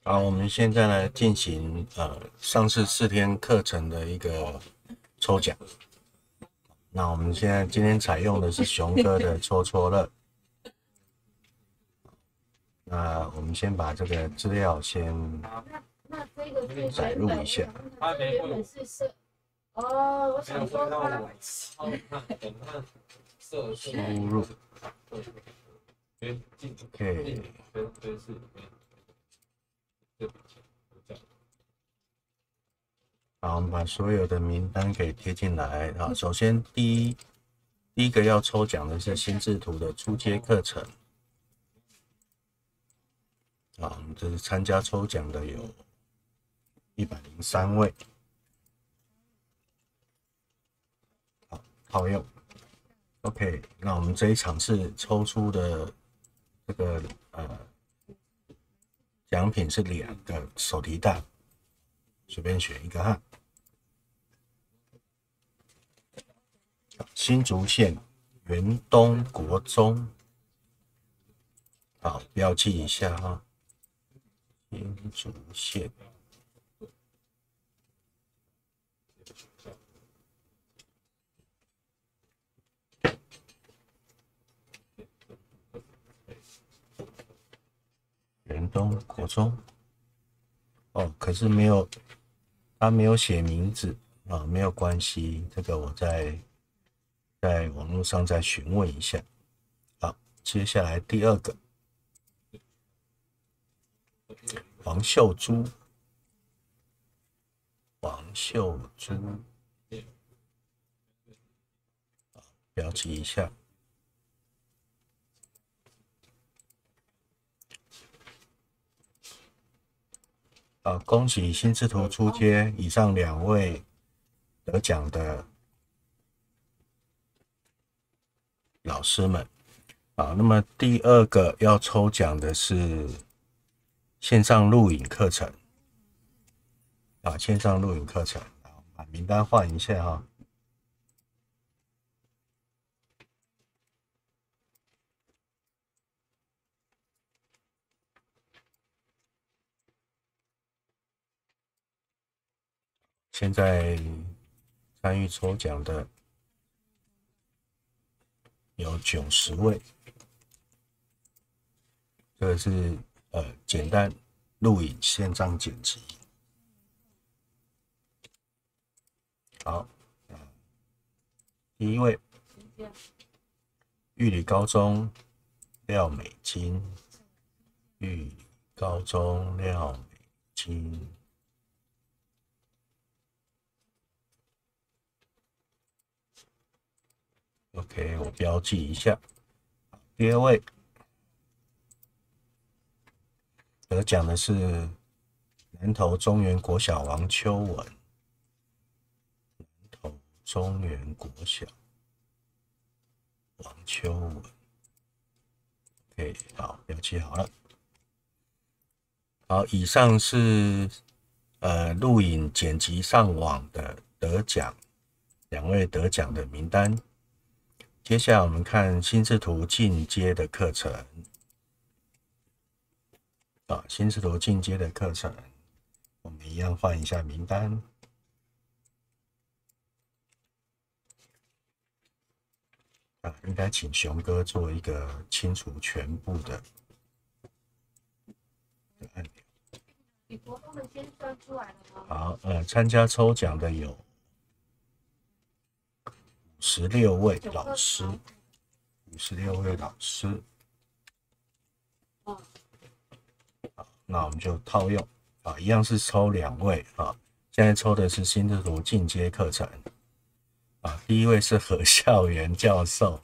好，我们现在来进行上次4天课程的一个抽奖。那我们今天采用的是熊哥的戳戳乐。那我们先把这个资料先载入一下。 原本是我想说它输入 OK。好，我们把所有的名单给贴进来。好，首先第一个要抽奖的是心智图的初阶课程。我们这是参加抽奖的有103位。好，套用。OK， 那我们这一场是抽出的这个奖品是2个手提袋，随便选一个哈。新竹县元东国中，好，标记一下哈。新竹县元东国中，可是他没有写名字啊，没有关系，这个我在网络上再询问一下。好，接下来第2个，黄秀珠，标记一下。恭喜心智图初阶以上2位得奖的老师们。好，那么第2个要抽奖的是线上录影课程。线上录影课程，把名单换一下哈。现在参与抽奖的有90位，这个是简单录影线上剪辑。好，第1位，玉里高中廖美金，OK， 我标记一下。第2位得奖的是南投中原国小王秋文。中原国小王秋文 ，OK， 好，标记好了。好，以上是录影剪辑上网的得奖2位得奖的名单。接下来我们看心智图进阶的课程。心智图进阶的课程，我们一样换一下名单。应该请熊哥做一个清除全部的按钮。 你国中的先算出来了吗？ 好，参加抽奖的有56位老师，56位老师。好，那我们就套用一样是抽2位现在抽的是心智图进阶课程。第1位是何孝元教授，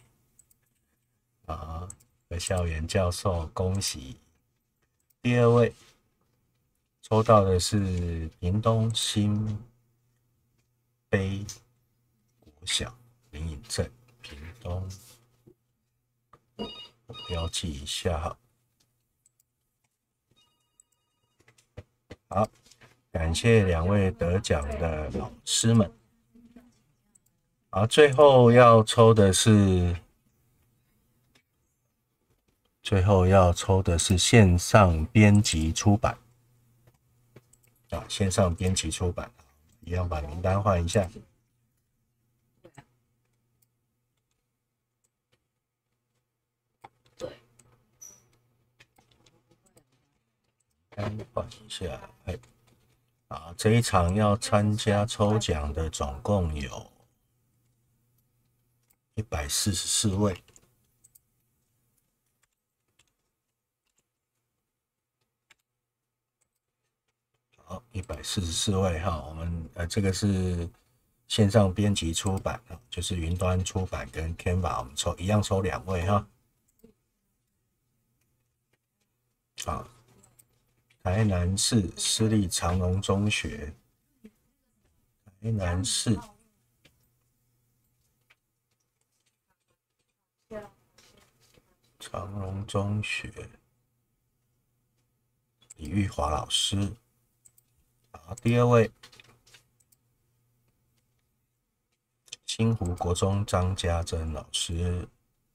何孝元教授，恭喜。第2位抽到的是屏东新北国小林颖正，屏东，我标记一下哈。好，感谢2位得奖的老师们。最后要抽的是线上编辑出版。 啊，线上编辑出版，一样把名单换一下。 对， 换一下，这一场要参加抽奖的总共有144位。好，144位哈，我们这个是线上编辑出版啊，就是云端出版跟 Canva， 我们一样抽2位哈。好，台南市私立长荣中学，台南市长荣中学李玉华老师。好，第2位新湖国中张家珍老师。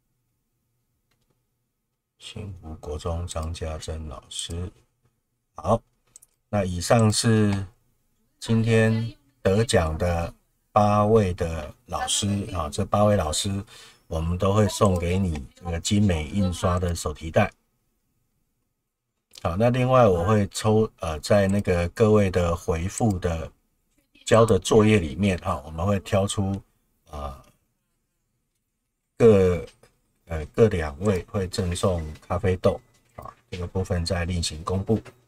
新湖国中张家珍老师。好，那以上是今天得奖的8位的老师啊，这8位老师我们都会送给你这个精美印刷的手提袋。好，那另外我会在那个各位的回复的交的作业里面哈，我们会挑出各2位会赠送咖啡豆啊，这个部分再另行公布。